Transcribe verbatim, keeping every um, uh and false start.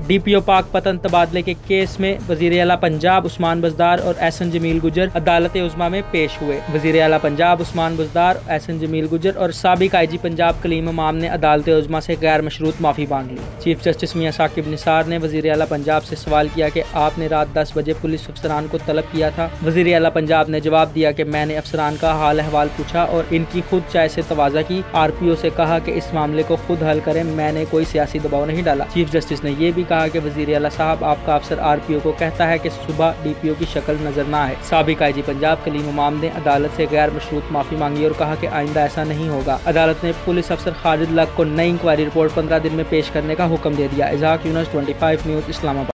D P O पाक पतन तबादले के केस में वजीर आला पंजाब उस्मान बज़दार और एहसन जमील गुजर अदालत उज़्मा में पेश हुए। वजीर आला पंजाब उस्मान बज़दार, एहसन जमील गुजर और साबिक आई जी पंजाब कलीम इमाम ने अदालत उज़्मा से गैर मशरूत माफ़ी मांग ली। चीफ जस्टिस मियां साकिब निसार ने वजीर आला पंजाब से सवाल किया कि आपने रात दस बजे पुलिस अफसरान को तलब किया था। वजीर आला पंजाब ने जवाब दिया कि मैंने अफसरान का हाल अहवाल पूछा और इनकी खुद चाय से तवाज़ा की। आर पी ओ से कहा कि इस मामले को खुद हल करें, मैंने कोई सियासी दबाव नहीं डाला। चीफ जस्टिस ने यह भी कहा कि वजीर आला साहब, आपका अफसर आर पी ओ को कहता है कि सुबह डी पी ओ की शक्ल नजर न आए। साबिक आई जी पंजाब कलीम इमाम ने अदालत से गैर मशरूत माफी मांगी और कहा कि आइंदा ऐसा नहीं होगा। अदालत ने पुलिस अफसर खालिद लक को नई इंक्वायरी रिपोर्ट पंद्रह दिन में पेश करने का हुक्म दे दिया। इज़हाक यूनुस, पच्चीस न्यूज़, इस्लामाबाद।